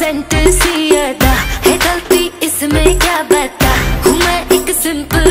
decent सी अदा है, गलती इसमें क्या बता, हूँ मैं एक सिंपल